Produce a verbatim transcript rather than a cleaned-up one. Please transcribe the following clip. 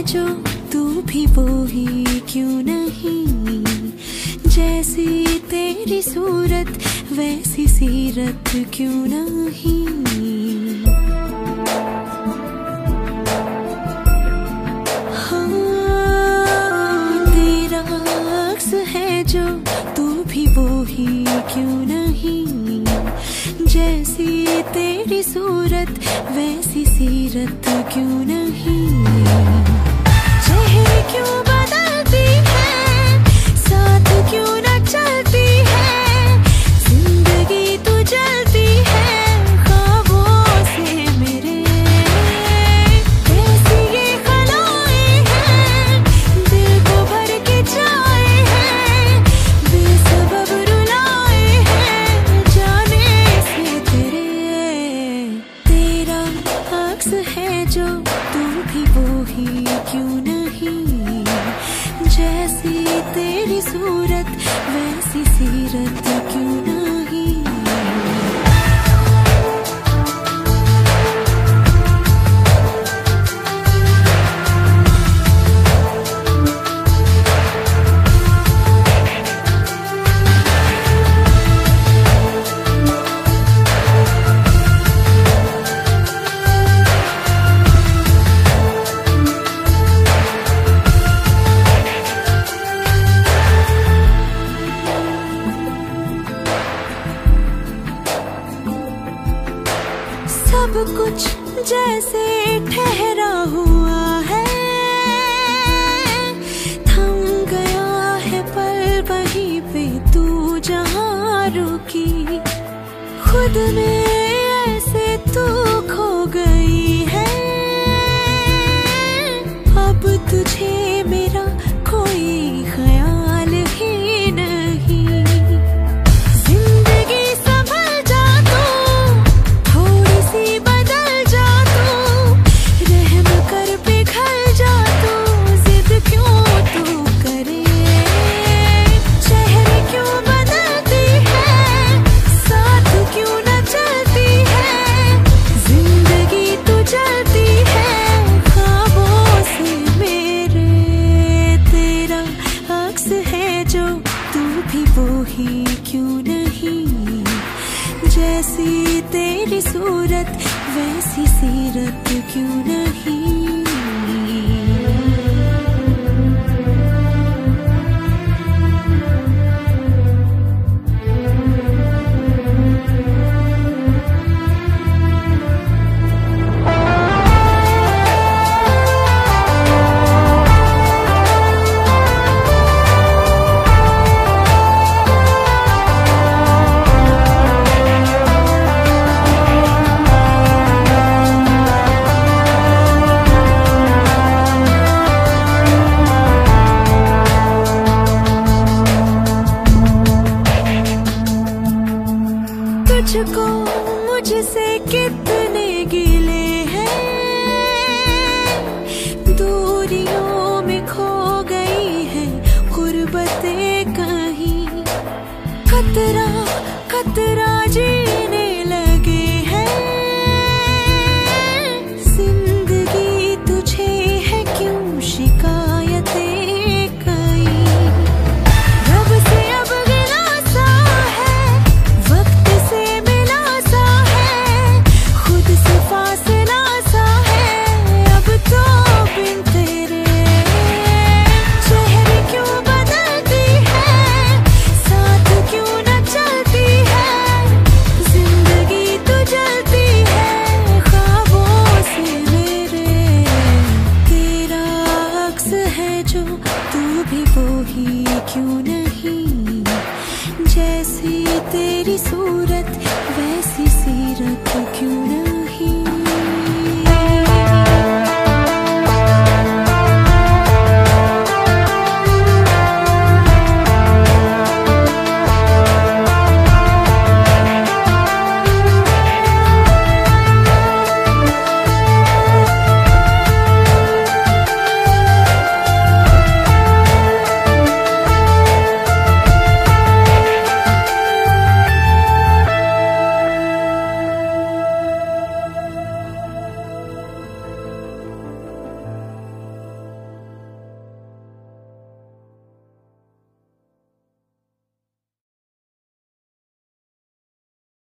जो तू भी वो ही क्यों नहीं, जैसी तेरी सूरत वैसी सीरत क्यों नहीं। हाँ, तेरा अक्स है जो तू भी वो ही क्यों नहीं, जैसी तेरी सूरत वैसी सीरत क्यों नहीं। चेहरे क्यों बदलती है, साथ क्यों न चलती है, जिंदगी तू जलती है ख्वाबों से मेरे। कैसी ये खलाएं हैं, दिल को भर के जाए हैं, बेसबब रुलाए हैं जाने से तेरे। तेरा अक्स है जो तू भी वो ही क्यों नहीं, जैसी तेरी सूरत वैसी सीरत क्यों नहीं। सब कुछ जैसे ठहरा हुआ है, थम गया है पल वहीं पे तू जहाँ रुकी। खुद में ऐसे तू खो गई है, अब तुझे मेरा कोई ख्याल ही नहीं। वो ही क्यों नहीं, जैसी तेरी सूरत वैसी सीरत क्यों नहीं। तुझको मुझसे कितने गिले हैं, दूरियों में खो गई है गुर्बतें कहीं। खतरा खतरा जीने लगे हैं, जिंदगी तुझे है क्यों शिकायतें कई। रब से अब गिला सा है, वक्त से मिला सा है, खुद से फासला सा है अब तो बिन तेरे। चेहरे क्यों बदलती है, साथ क्यों न चलती है, जिंदगी तो जलती है ख्वाबों से मेरे। तेरा अक्स है जो तू भी वो ही क्यों नहीं, जैसी तेरी सूरत वैसी सीरत क्यों